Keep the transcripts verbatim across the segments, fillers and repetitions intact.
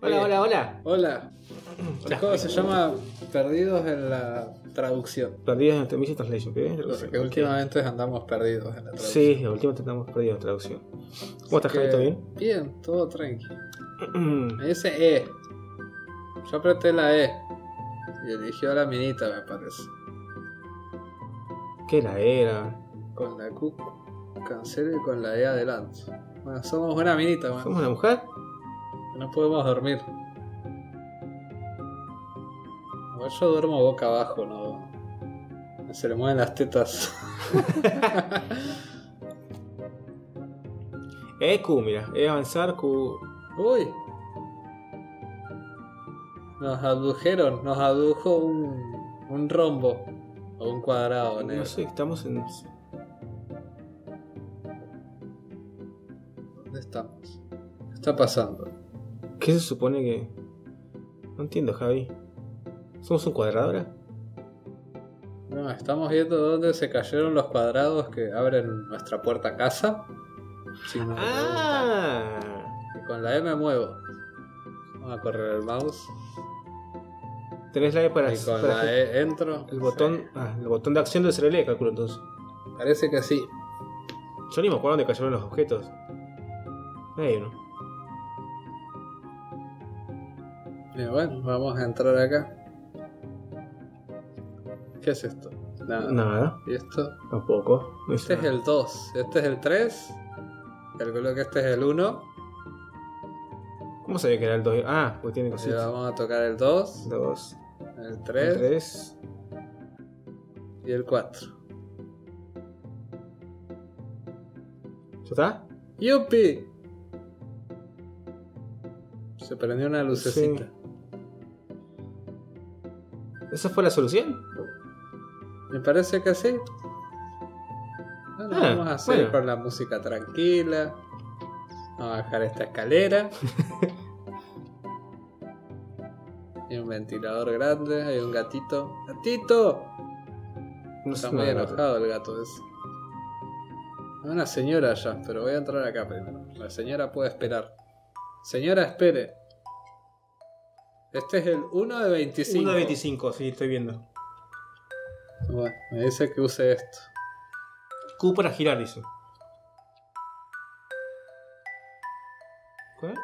Hola, Eh, hola, hola. Hola. Este juego se llama Perdidos en la traducción. Perdidos en Missing Translation, ¿qué? Porque últimamente andamos perdidos en la traducción. Sí, últimamente estamos perdidos en traducción. ¿Cómo estás, Así Javito? que, ¿Bien? Bien, todo tranqui. Me dice E. Yo apreté la E. Y eligió la minita, me parece. ¿Qué la era? Con la Q cancelo y con la E adelante. Bueno, somos una minita, man. ¿Somos una mujer? No podemos dormir. Igual yo duermo boca abajo, no. No se le mueven las tetas. E, Q, mira. E avanzar, Q. Uy. Nos abdujeron, nos abdujo un, un rombo. O un cuadrado, negro. No sé, estamos en. ¿Dónde estamos? ¿Qué está pasando? ¿Qué se supone que.? No entiendo, Javi. ¿Somos un cuadrado ahora? No, estamos viendo dónde se cayeron los cuadrados que abren nuestra puerta a casa. Sí, me ¡Ah! Y con la E me muevo. Vamos a correr el mouse. Tenés la E para. Y con para la E entro. el botón. Sí. Ah, el botón de acción debe ser el E, calculo entonces. Parece que sí. Yo ni me acuerdo dónde cayeron los objetos. Ahí hay uno. Y bueno, vamos a entrar acá. ¿Qué es esto? Nada. Nada, ¿Y esto? tampoco. No Este hice es el dos. Este es el tres. Calculo que este es el uno. nada. ¿Cómo sabía que era el dos? Ah, porque tiene Y cositas. vamos a tocar el dos. dos, El tres. tres. Y el cuatro. ¿Ya está? ¡Yupi! Se prendió una lucecita. Sí. ¿Esa fue la solución? Me parece que sí. Bueno, Ah, vamos a seguir bueno. con la música tranquila. Vamos a bajar esta escalera. Hay un ventilador grande, hay un gatito. ¡Gatito! No Está sé muy nada. enojado el gato ese. Hay una señora allá, pero voy a entrar acá primero. La señora puede esperar. Señora, espere. Este es el uno de veinticinco. uno de veinticinco, sí, estoy viendo. Bueno, me dice que use esto. Q para girar, dice. ¿Qué?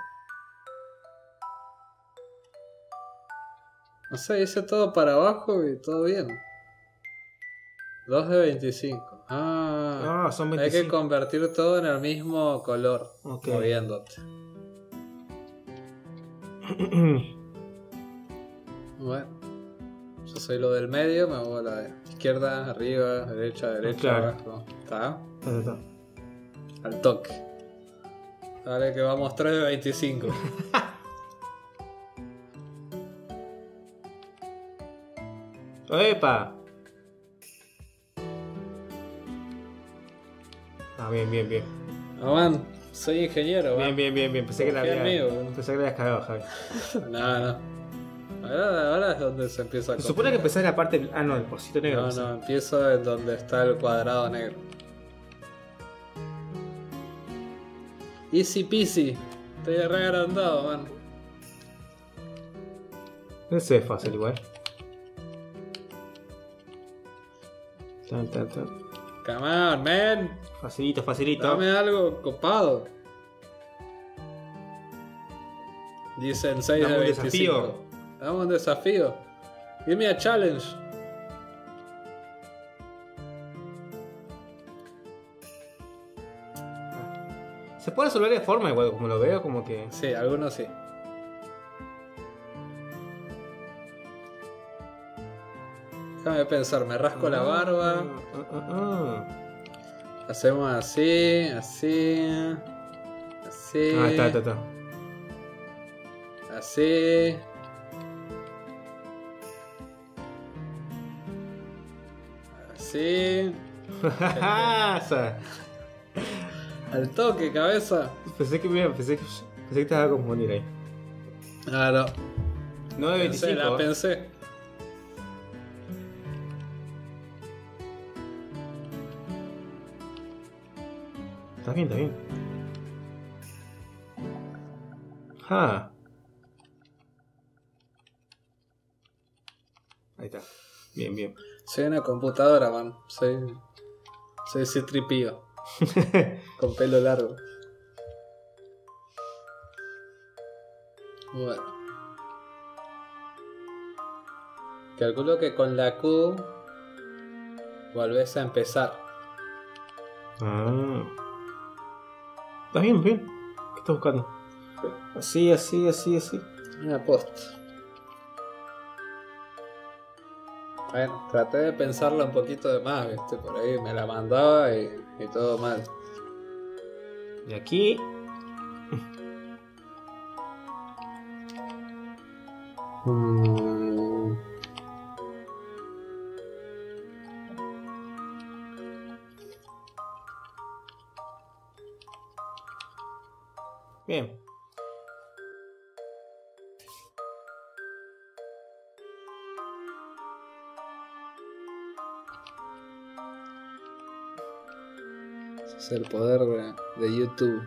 No sé, hice todo para abajo y todo bien. dos de veinticinco. Ah, Ah, son hay veinticinco. que convertir todo en el mismo color. Ok. Moviéndote. Bueno, yo soy lo del medio, me muevo a la izquierda, arriba, derecha, derecha, Claro. abajo. ¿Está? Ta, ta, ta. Al toque. Dale que vamos tres de veinticinco. ¡Epa! Ah, bien, bien, bien. No, man, soy ingeniero, Bien, man. bien, bien, bien. Pensé que la Confía había. en mí, boludo. Pensé que la habías cagado, Javi. No, no. Ahora, ahora es donde se empieza a Se supone que complicar. empezás en la parte. Ah, no, el porcito negro. No, no, empiezo en donde está el cuadrado negro. Easy peasy. Estoy re agrandado, man. Ese es fácil, igual. Tan, tan, tan. Come on, man. Facilito, facilito. Dame algo copado. Dicen seis Dame de un veinticinco. desafío. Dame un desafío. Give me a challenge. Se puede resolver de forma igual, como lo veo, como que. Sí, algunos sí. Déjame pensar, me rasco la barba. Ah, ah, ah. Hacemos así, así. Así. Ah, está, está, está. Así. Así. Esa. Al toque, cabeza. Pensé que me pensé que, pensé que te iba a confundir ahí. Ah, no. nueve de Pensé, veinticinco. la pensé. Está bien, está bien. Ah. Bien, bien. Soy una computadora, man. Soy. Soy ese tripío. Con pelo largo. Bueno. Calculo que con la Q volvés a empezar. Ah. Está bien, bien. ¿Qué estás buscando? Así, así, así, así. Una post. Bueno, traté de pensarla un poquito de más, ¿viste? Por ahí me la mandaba y, y todo mal. Y aquí. Mm. Bien. Ese es el poder de, de YouTube.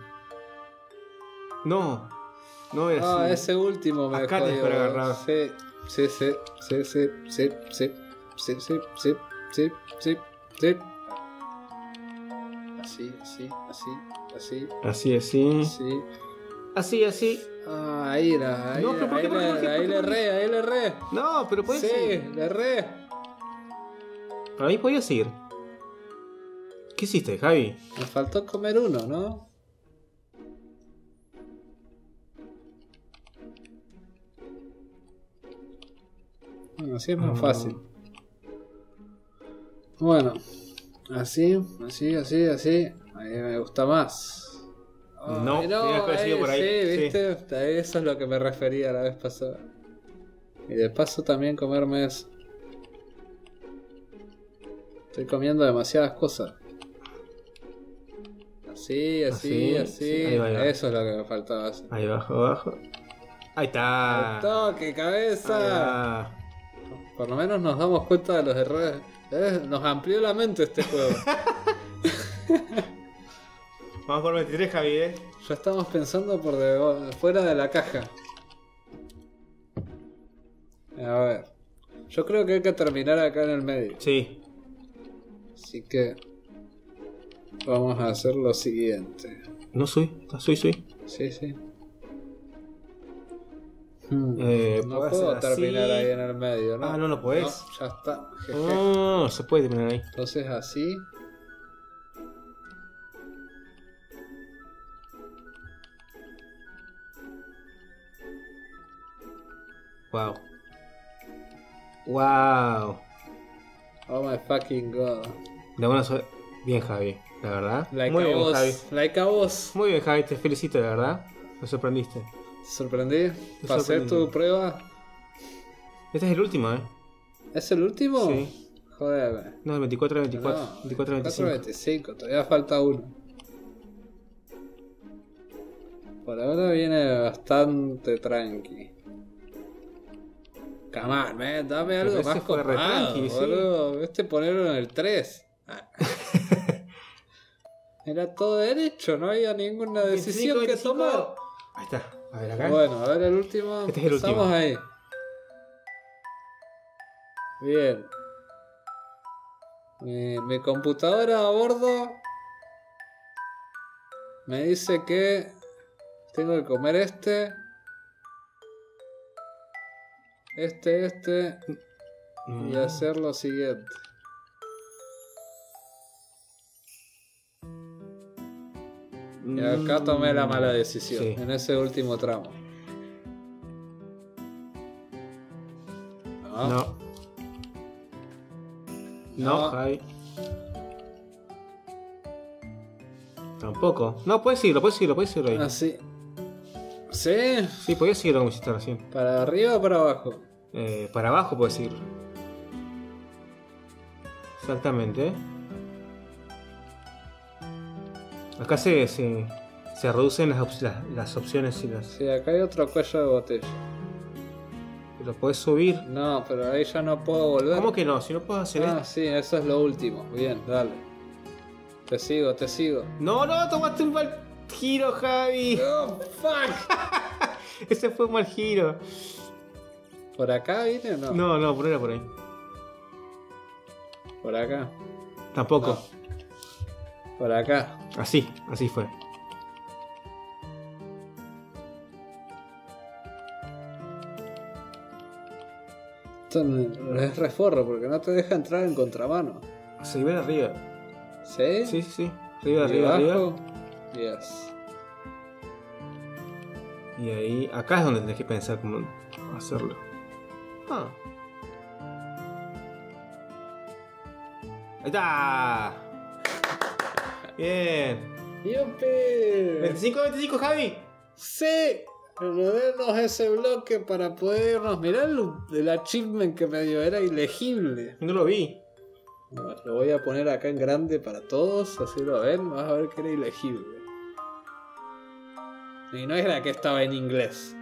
No. No es Ah, así. ese último me Acá te jodió. espera agarrado. Sí, sí, sí, sí, sí, sí, sí, sí, sí, sí, sí, sí, sí. Así, así, así, así, Así, así. así. Así, así. Ah, ahí era, ahí, No, pero ¿por ahí, qué, por qué, le, por qué, ahí por qué, le por qué? erré, ahí le erré. No, pero puedes Sí, seguir. le erré. Para mí podía seguir. ¿Qué hiciste, Javi? Me faltó comer uno, ¿no? Bueno, así es más Mm. fácil. Bueno, así, así, así, así. Ahí me gusta más. No, Ay, tenías que haber seguido por ahí. Sí, viste, eso es lo que me refería la vez pasada. Y de paso también comerme eso. Estoy comiendo demasiadas cosas. Así, así, Así, así. sí, ahí va, ahí va. Eso es lo que me faltaba hacer. Ahí abajo, abajo. Ahí está. ¡Al toque, Ahí cabeza! va. Por lo menos nos damos cuenta de los errores. Eh, Nos amplió la mente este juego. Vamos por veintitrés, Javi, eh. Ya estamos pensando por de, fuera de la caja. A ver. Yo creo que hay que terminar acá en el medio. Sí. Así que vamos a hacer lo siguiente. No soy, soy, soy. Sí, sí. Hmm. Eh, no puedo puedo hacer terminar así. ahí en el medio, ¿no? Ah, no lo podés. No, ya está. Jeje. No, no se puede terminar ahí. Entonces así. Wow. Wow. Oh my fucking god. De una sola. Bien, Javi, la verdad. Like Muy a bien, vos. Javi. Like a vos. Muy bien, Javi, te felicito, la verdad. Me sorprendiste. ¿Te sorprendí? Me ¿Pasé sorprendí. tu prueba? Este es el último, ¿eh? ¿Es el último? Sí. Joder. No, el veinticuatro a veinticuatro. No, veinticuatro a veinticinco. veinticinco, todavía falta uno. Por ahora viene bastante tranqui. Come on, man, dame algo ese más fue re copado, tranqui, sí. boludo. Este ponerlo en el tres. Ah. Era todo derecho, no había ninguna decisión que veinticinco. tomar. Ahí está. A ver acá. Bueno, a ver el último. Este es el último. Estamos ahí. Bien. Mi, mi computadora a bordo me dice que tengo que comer este, este, este y Mm. hacer lo siguiente. Y acá tomé la mala decisión Sí. en ese último tramo. No. No. No. No, Javi. Tampoco. No, puedes seguirlo, puedes seguirlo, puedes seguirlo ahí. Así. ¿Sí? Sí, podías seguirlo como hiciste recién. ¿Para arriba o para abajo? Eh, para abajo puedes seguirlo. Exactamente. ¿eh? Acá se, se, se reducen las, op- las, las opciones y las. Sí, acá hay otro cuello de botella. Lo podés subir. No, pero ahí ya no puedo volver. ¿Cómo que no? Si no puedo hacer Ah, esto. sí, eso es lo último. Bien, dale. Te sigo, te sigo. No, no, tomaste un mal giro, Javi. Oh, fuck. Ese fue un mal giro. ¿Por acá vine o no? No, no, por era por ahí. Por acá. Tampoco. No. Por acá. Así, así fue. Esto es reforro porque no te deja entrar en contramano. Se ve arriba. ¿Sí? Sí, sí, sí. Arriba, ¿Y arriba, abajo? arriba. Yes. Y ahí, acá es donde tenés que pensar cómo hacerlo. Ah. Ahí está. Bien. ¡Yupi! veinticinco a veinticinco, Javi. ¡Sí! Removernos ese bloque para poder irnos. Mirá el, el achievement que me dio, era ilegible. No lo vi. No, lo voy a poner acá en grande para todos, así lo ven, vas a ver que era ilegible. Y no era que estaba en inglés.